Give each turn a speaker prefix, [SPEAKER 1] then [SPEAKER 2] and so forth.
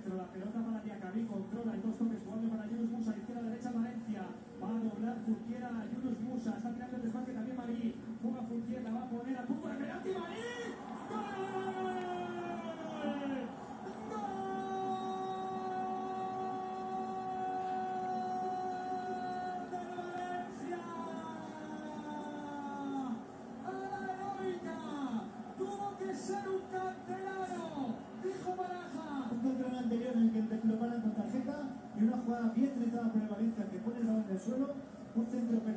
[SPEAKER 1] centro, la pelota para Diacabí, controla, hay dos toques, jugando para Yunus Musa, izquierda, derecha, Valencia, va a doblar Fulquiera, Yunus Musa, está tirando el desmarque también Marí, juega Fulquiera, va a poner a punto de penalti, Marí, ¡gol!
[SPEAKER 2] Ser un canterano, dijo Baraja. Un control anterior en el que lo paran con tarjeta y una jugada bien realizada por el Valencia que pone el balón en el suelo, un centro